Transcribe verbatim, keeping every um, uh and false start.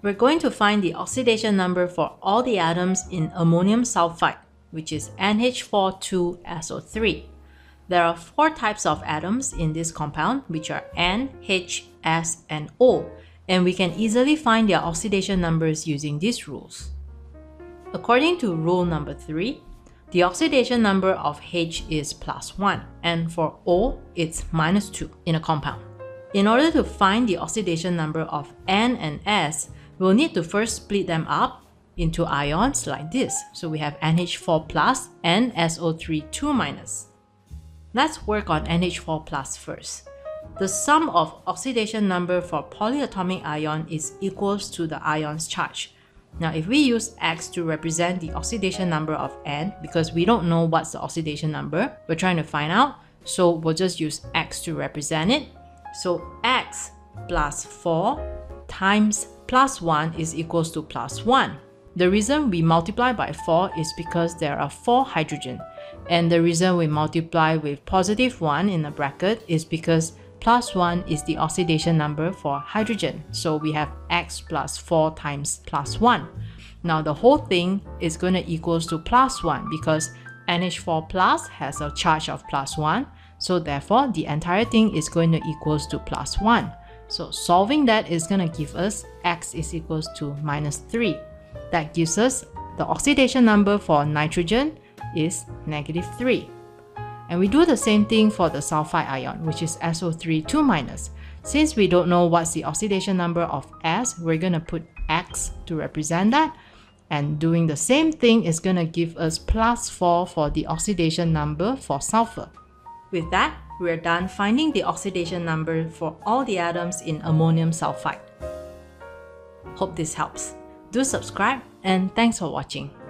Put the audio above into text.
We're going to find the oxidation number for all the atoms in ammonium sulfite, which is N H four two S O three. There are four types of atoms in this compound, which are N, H, S, and O, and we can easily find their oxidation numbers using these rules. According to rule number three, the oxidation number of H is plus one, and for O, it's minus two in a compound. In order to find the oxidation number of N and S, we'll need to first split them up into ions like this. So we have N H four plus and S O three two minus. Let's work on N H four plus first. The sum of oxidation number for polyatomic ion is equals to the ion's charge. Now, if we use X to represent the oxidation number of N, because we don't know what's the oxidation number, we're trying to find out, so we'll just use X to represent it. So X plus four times plus one is equals to plus one. The reason we multiply by four is because there are four hydrogen. And the reason we multiply with positive one in a bracket is because plus one is the oxidation number for hydrogen. So we have X plus four times plus one. Now the whole thing is going to equals to plus one because N H four plus has a charge of plus one. So therefore, the entire thing is going to equals to plus one. So solving that is going to give us X is equals to minus three. That gives us the oxidation number for nitrogen is negative three. And we do the same thing for the sulfite ion, which is S O three two minus. Since we don't know what's the oxidation number of S, we're going to put X to represent that. And doing the same thing is going to give us plus four for the oxidation number for sulfur. With that, we're done finding the oxidation number for all the atoms in ammonium sulfite. Hope this helps. Do subscribe and thanks for watching.